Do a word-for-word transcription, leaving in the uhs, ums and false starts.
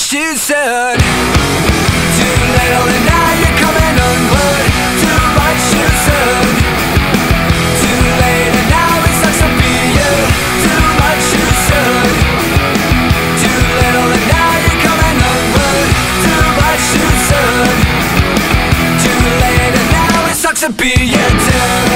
much too soon. Too little and now you're coming unglued. Too much too soon. Too late and now it sucks to be you. Too much too soon. Too little and now you're coming unglued. Too much too soon. Too late and now it sucks to be you too.